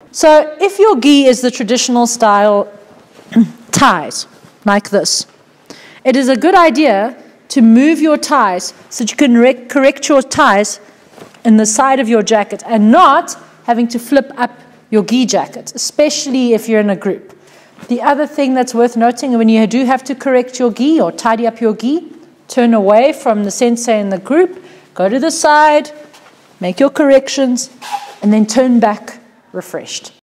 So if your gi is the traditional style ties, like this, it is a good idea to move your ties so that you can correct your ties in the side of your jacket and not having to flip up your gi jacket, especially if you're in a group. The other thing that's worth noting, when you do have to correct your gi or tidy up your gi, turn away from the sensei in the group, go to the side, make your corrections, and then turn back refreshed.